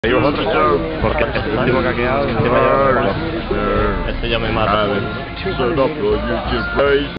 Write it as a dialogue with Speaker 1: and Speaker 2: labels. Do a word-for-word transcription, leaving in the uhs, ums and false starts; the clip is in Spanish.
Speaker 1: ¿Y vosotros? Porque el último que ha quedado, este ya me mata.